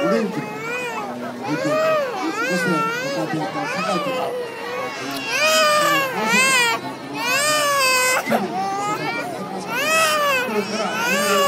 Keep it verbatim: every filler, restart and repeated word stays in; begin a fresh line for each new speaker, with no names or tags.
お元気なご意見、そしてご家庭と社会と合わせてこれから